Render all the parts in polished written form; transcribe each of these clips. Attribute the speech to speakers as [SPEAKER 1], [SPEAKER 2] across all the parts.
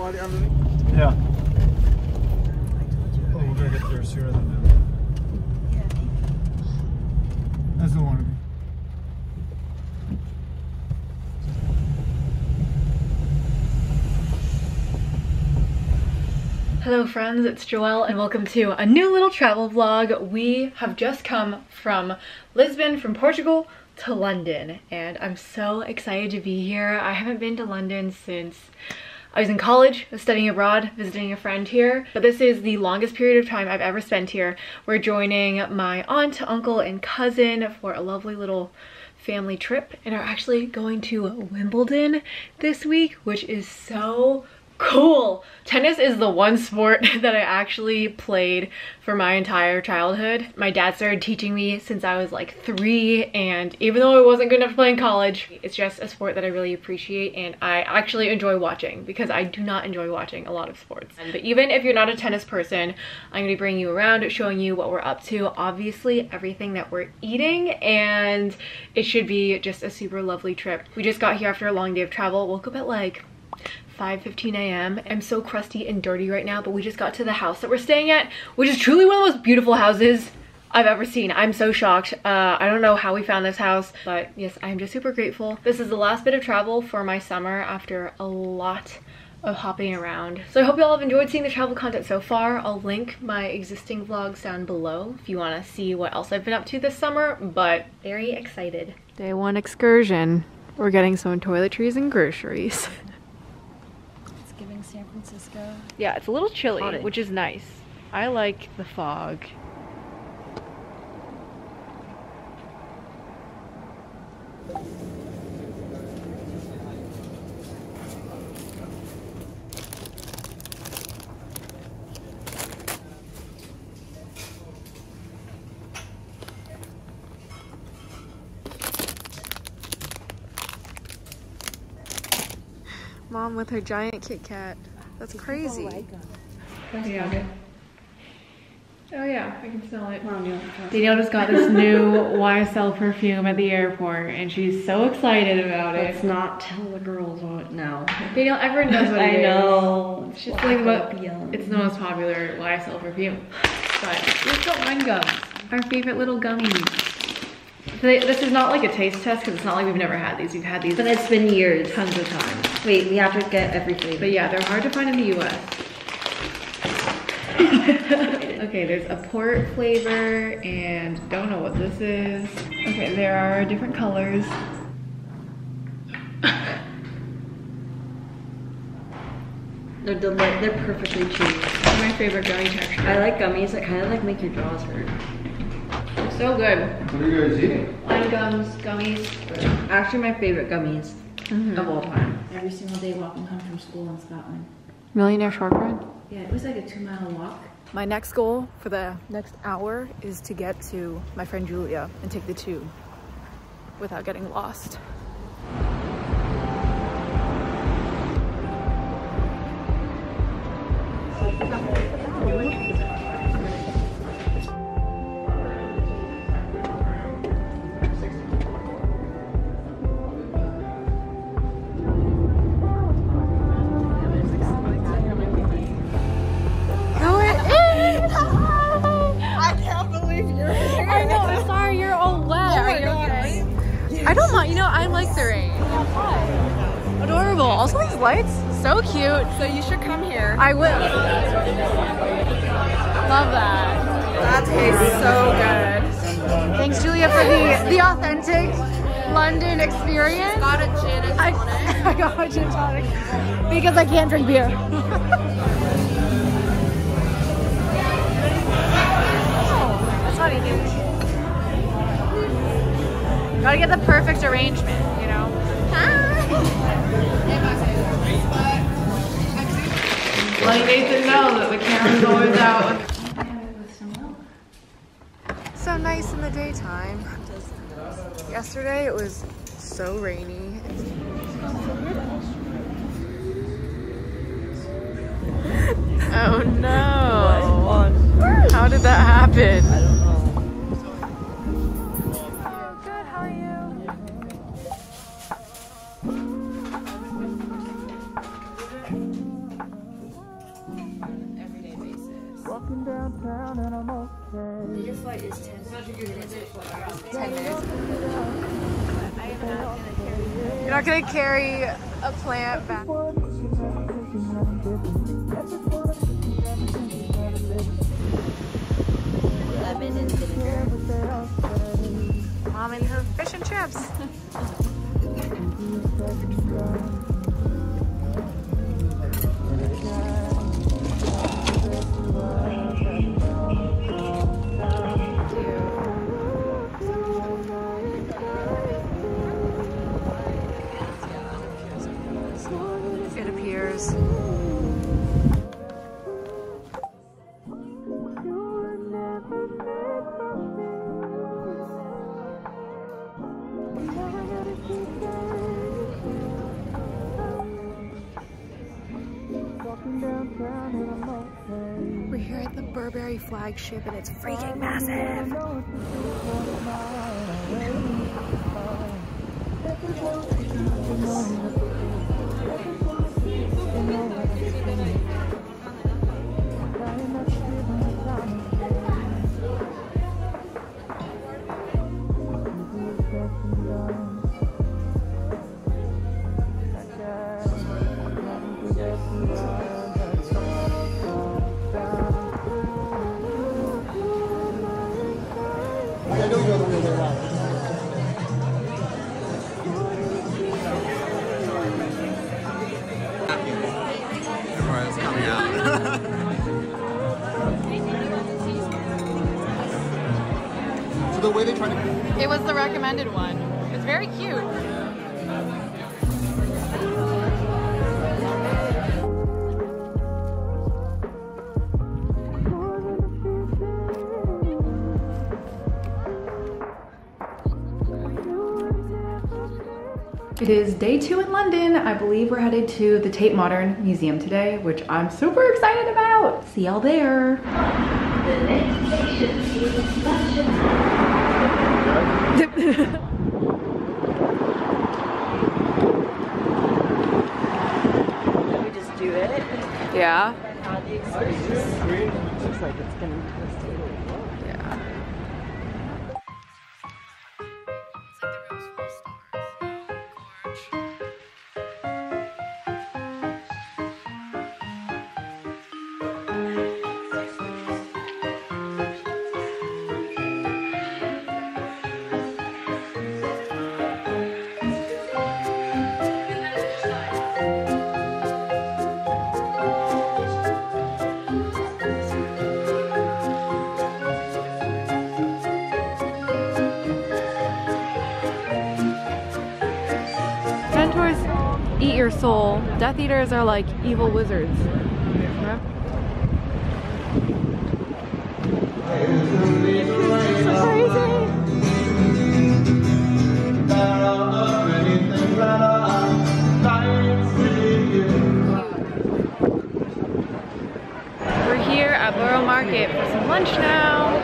[SPEAKER 1] Yeah. Oh, we're gonna get there sooner than that. That's the one.
[SPEAKER 2] Hello friends, it's Joelle and welcome to a new little travel vlog. We have just come from Lisbon, from Portugal to London, and I'm so excited to be here. I haven't been to London since I was in college, I was studying abroad, visiting a friend here, but this is the longest period of time I've ever spent here. We're joining my aunt, uncle, and cousin for a lovely little family trip and are actually going to Wimbledon this week, which is so cool. Tennis is the one sport that I actually played for my entire childhood. My dad started teaching me since I was like 3, and even though I wasn't good enough to play in college, it's just a sport that I really appreciate and I actually enjoy watching, because I do not enjoy watching a lot of sports. But even if you're not a tennis person, I'm gonna be bringing you around, showing you what we're up to, obviously everything that we're eating, and it should be just a super lovely trip. We just got here after a long day of travel, woke up at like 5:15 a.m. I'm so crusty and dirty right now, but we just got to the house that we're staying at, which is truly one of the most beautiful houses I've ever seen. I'm so shocked. I don't know how we found this house, but yes, I'm just super grateful. This is the last bit of travel for my summer after a lot of hopping around. So I hope you all have enjoyed seeing the travel content so far. I'll link my existing vlogs down below if you want to see what else I've been up to this summer, but very excited. Day 1 excursion. We're getting some toiletries and groceries.
[SPEAKER 3] San Francisco.
[SPEAKER 2] Yeah, it's a little chilly,
[SPEAKER 3] Cottage.
[SPEAKER 2] which is nice. I like the fog. Mom with her giant Kit Kat. That's crazy. Yeah. Oh yeah, I can smell it. Danielle just got this new YSL perfume at the airport and she's so excited about it.
[SPEAKER 3] Let's not tell the girls what now.
[SPEAKER 2] Danielle, everyone knows what it is.
[SPEAKER 3] I know.
[SPEAKER 2] It's like it's the most popular YSL perfume. But we've got wine gums, our favorite little gummies. This is not like a taste test because it's not like we've never had these. We've had these,
[SPEAKER 3] but it's been years.
[SPEAKER 2] Tons of times.
[SPEAKER 3] Wait, we have to get every flavor.
[SPEAKER 2] But yeah, they're hard to find in the US. Okay, there's a port flavor and don't know what this is. Okay, there are different colors.
[SPEAKER 3] They're perfectly chewy.
[SPEAKER 2] These are my favorite gummy texture.
[SPEAKER 3] I like gummies that kind of like make your jaws hurt.
[SPEAKER 2] So good.
[SPEAKER 1] What are you guys eating?
[SPEAKER 2] Wine gums, gummies.
[SPEAKER 3] Actually, my favorite gummies of all time.
[SPEAKER 4] Every single day walking home from school in Scotland.
[SPEAKER 2] Millionaire shortbread?
[SPEAKER 4] Yeah, it was like a 2-mile walk.
[SPEAKER 2] My next goal for the next hour is to get to my friend Julia and take the tube without getting lost. I don't mind, you know, I like the rain. Adorable. Also these lights, so cute.
[SPEAKER 5] So you should come here.
[SPEAKER 2] I will. Love that.
[SPEAKER 5] That tastes so good.
[SPEAKER 2] Thanks Julia for the authentic London experience.
[SPEAKER 5] Got a gin and tonic.
[SPEAKER 2] I got a gin and tonic because I can't drink beer. That's not easy. Gotta get the perfect arrangement, you know? Letting Nathan know that the camera's always out. So nice in the daytime. Yesterday it was so rainy. Oh no! How did that happen?
[SPEAKER 5] I don't know.
[SPEAKER 2] Good, how are you?
[SPEAKER 3] Your flight is 10 minutes.
[SPEAKER 2] 10 minutes. You're not gonna carry a plant back.
[SPEAKER 3] Lemon and vinegar.
[SPEAKER 2] Mom and her fish and chips. It appears. We're here at the Burberry flagship and it's freaking massive.
[SPEAKER 1] So the way they try to...
[SPEAKER 2] It was the recommended one. It's very cute. It is day 2 in London. I believe we're headed to the Tate Modern Museum today, which I'm super excited about. See y'all there.
[SPEAKER 6] The next station is
[SPEAKER 3] We just do it.
[SPEAKER 2] Yeah.
[SPEAKER 3] How the experience. Looks like it's gonna be twisted.
[SPEAKER 2] Yeah. Centaurs eat your soul. Death Eaters are like evil wizards. Yeah. We're here at Borough Market for some lunch now.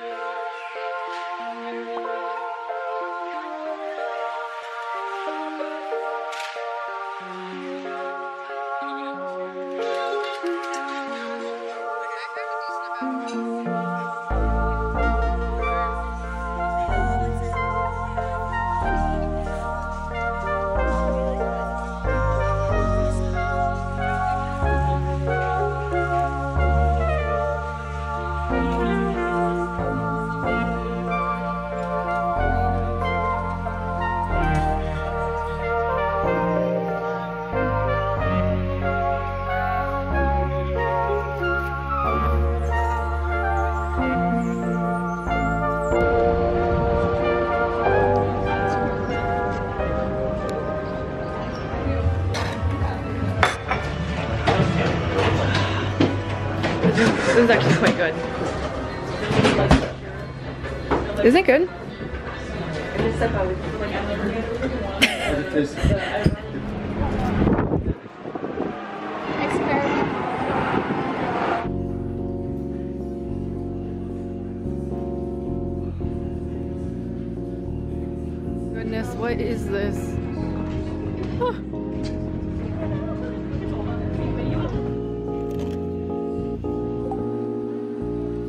[SPEAKER 2] This is actually quite good. Isn't it good? Goodness, what is this? Huh.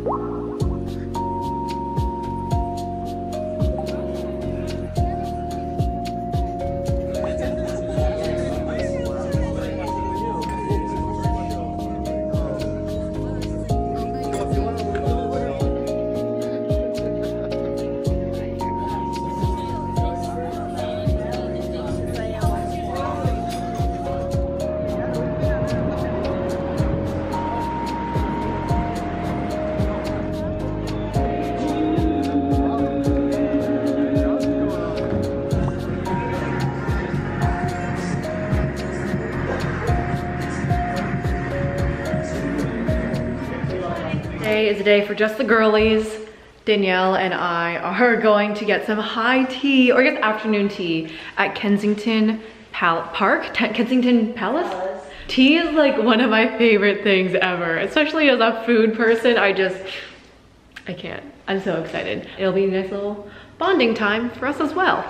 [SPEAKER 2] Today is a day for just the girlies. Danielle and I are going to get some high tea, or I guess afternoon tea, at Kensington Kensington Palace? Tea is like one of my favorite things ever, especially as a food person. I can't. I'm so excited. It'll be a nice little bonding time for us as well.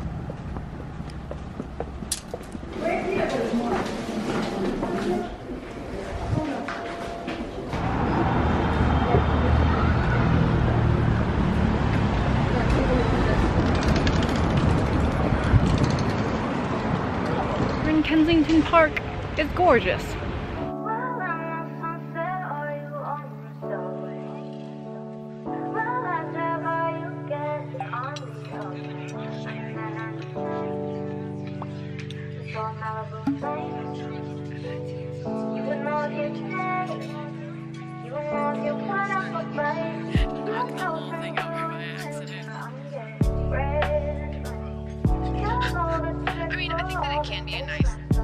[SPEAKER 2] Kensington Park is gorgeous.
[SPEAKER 5] I mean, I think that it can be a nice.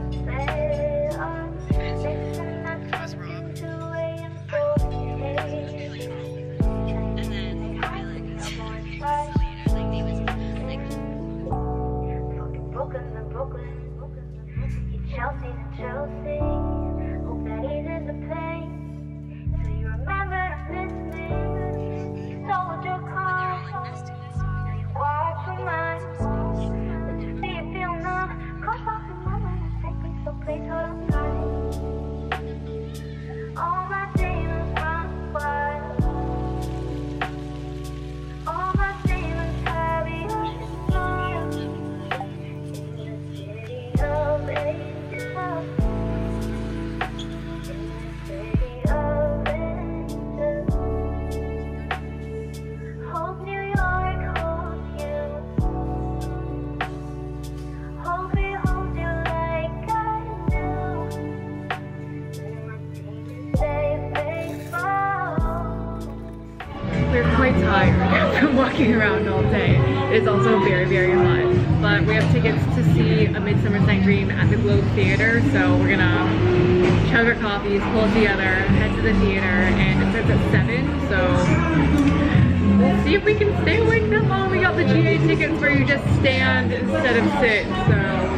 [SPEAKER 2] We're quite tired from walking around all day. It's also very, very hot. But we have tickets to see A Midsummer Night's Dream at the Globe Theater, so we're gonna chug our coffees, pull it together, head to the theater, and it starts at 7, so we'll see if we can stay awake that long. We got the GA tickets where you just stand instead of sit, so.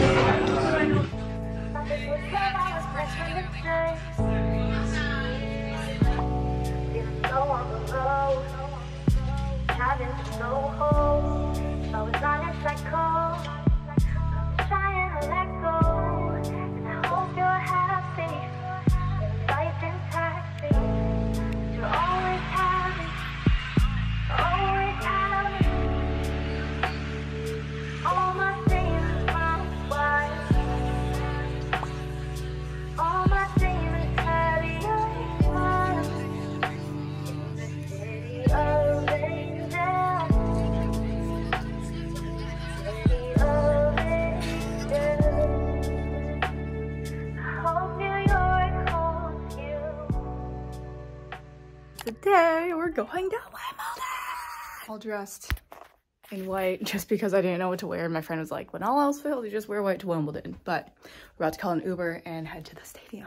[SPEAKER 2] Today we're going to Wimbledon! All dressed in white just because I didn't know what to wear. My friend was like, when all else fails, you just wear white to Wimbledon. But we're about to call an Uber and head to the stadium.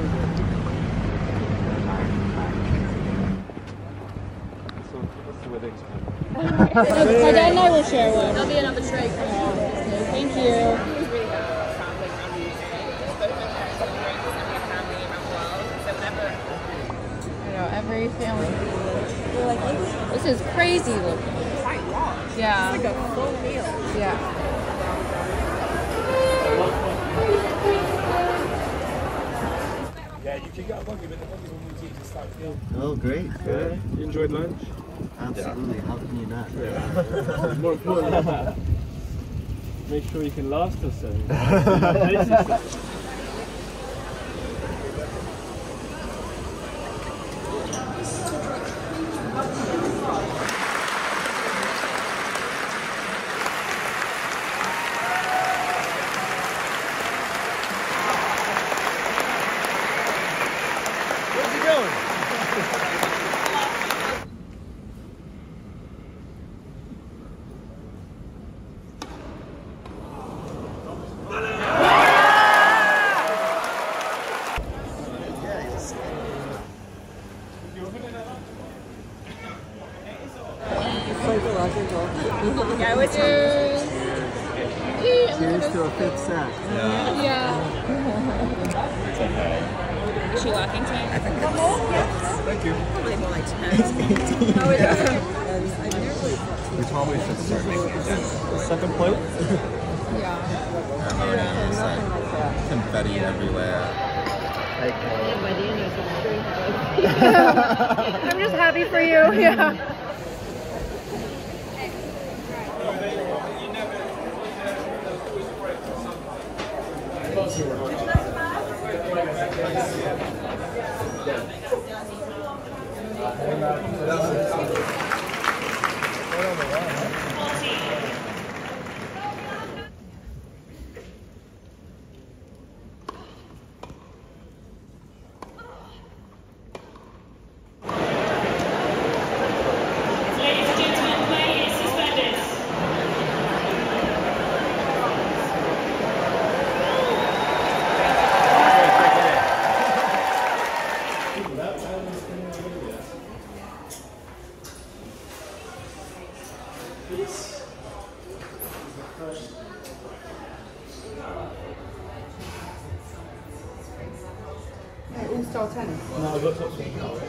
[SPEAKER 3] My dad and I will share one. There'll be another tray. Thank you. Every family. We're like, this is crazy looking. Yeah. It's like a full meal. Yeah.
[SPEAKER 7] Yeah, you Oh, great. Good.
[SPEAKER 8] You enjoyed lunch?
[SPEAKER 7] Absolutely. How can you not?
[SPEAKER 8] More important. Make sure you can last us so.
[SPEAKER 3] Yeah, with yours.
[SPEAKER 7] Cheers to a fifth set.
[SPEAKER 3] Yeah. Is she walking to me?
[SPEAKER 1] Thank you.
[SPEAKER 3] Probably more like 10. Oh, is
[SPEAKER 1] We probably should start making it.
[SPEAKER 8] Second plate?
[SPEAKER 3] Yeah.
[SPEAKER 1] Confetti everywhere.
[SPEAKER 2] I'm just happy for you. Yeah.
[SPEAKER 4] All-star tennis.
[SPEAKER 8] No, I've got something.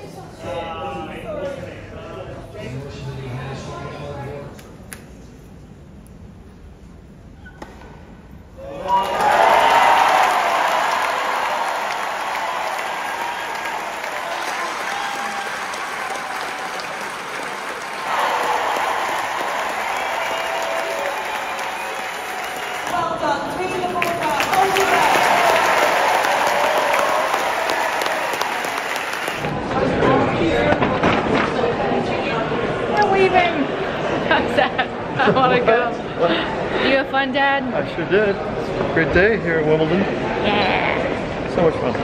[SPEAKER 2] We're leaving. I'm sad. I want to go. You have fun, Dad?
[SPEAKER 8] I sure did. Great day here at Wimbledon.
[SPEAKER 2] Yeah.
[SPEAKER 8] So much fun.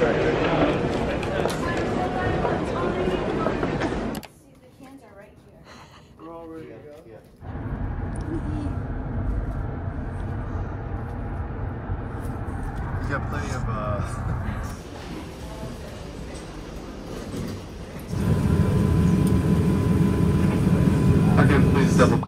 [SPEAKER 1] You got plenty of Okay, please double.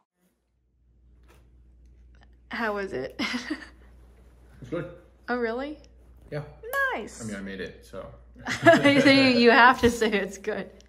[SPEAKER 2] How was it?
[SPEAKER 1] It's good.
[SPEAKER 2] Oh, really?
[SPEAKER 1] Yeah.
[SPEAKER 2] Nice.
[SPEAKER 1] I mean, I made it, so.
[SPEAKER 2] So you have to say it's good.